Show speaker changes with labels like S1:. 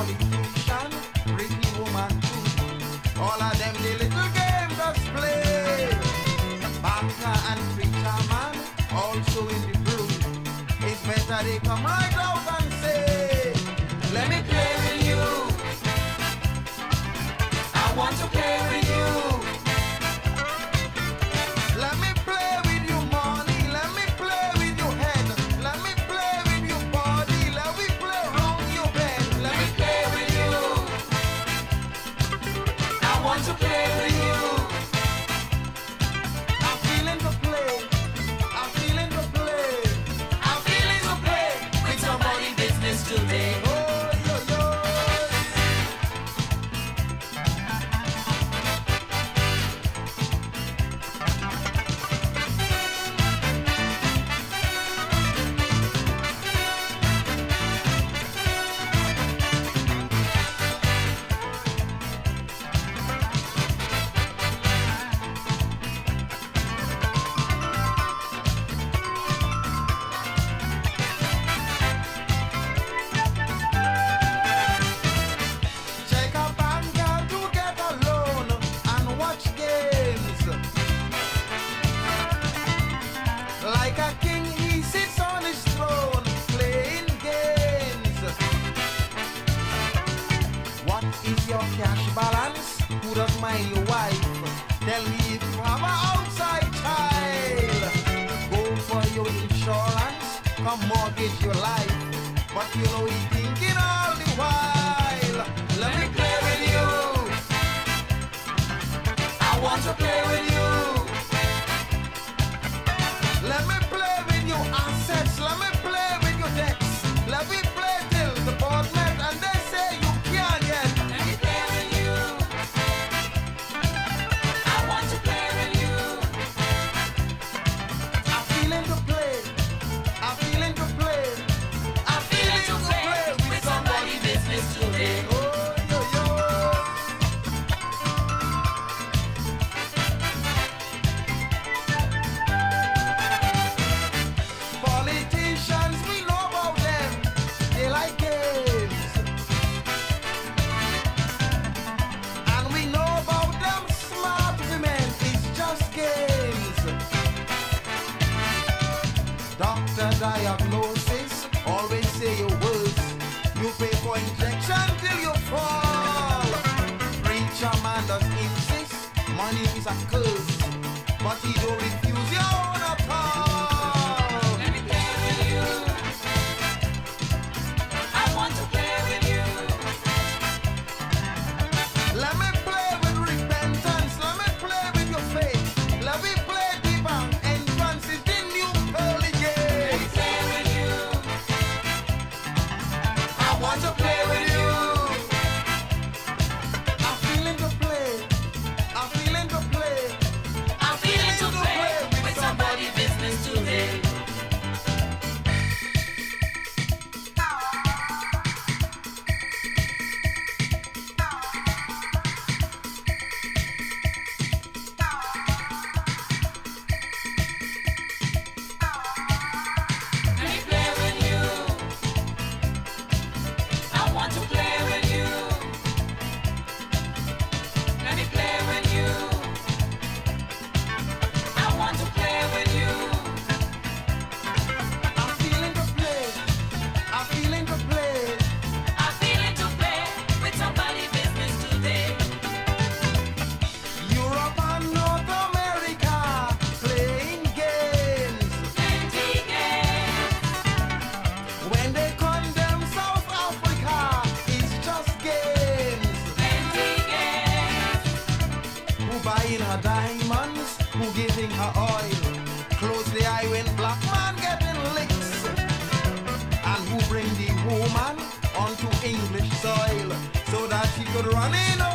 S1: politician, pretty woman too. All of them the little game just play. Banker and preacher man, also in the brew. It's better they come right out and say, let me play with you. I want to play with you. Let me play with you money. Let me play with your head. Let me play with your body. Let me play round your bed. Let me play with you. I want to play with you. I'm feeling to play. I'm feeling to play. I'm feeling to play with somebody business today. Oh, yo, yo. Take a banker to get a loan and watch games. Like a king, he sits on his throne playing games. What is your cash balance? Who does mind your wife? Tell me if you have an outside child. Go for your insurance, come mortgage your life. But you know he thinking all the while. Let me play with you. I want to play with you. Let me play with your assets. Let me play with your debts. Let me play till the board met and they say you can't yet. Let me play with you. I want to play with you. I'm feeling to play. I'm feeling to play. I'm feeling to play with somebody business today. Oh, yo, yo. Politicians, we know about them. They like games. And we know about them smart women. It's just games. Doctor diagnosis, always say your words. You pay for injection till you fall. Preacher man does insist, money is a curse. But he don't refuse your own at all. Let me play with you. I want to play with you. Let me play with repentance. Let me play with your faith. Let me play deep and entrance is the new pearly gate. Let me play with you. I want to play with you. I'm feeling to play. I'm feeling to play. I'm feeling to play with somebody business today. Let me play with you. I want to play with you. Let me play with you. I want to play with you. I'm feeling to play. I'm feeling to play. I'm feeling to play with somebody business today. Europe and North America playing games. Plenty games. When they condemn South Africa, it's just games. Plenty games. Who buying her diamonds? Who giving her oil? Close the eye when black man getting licks. And who bring the woman onto English soil so that she could run in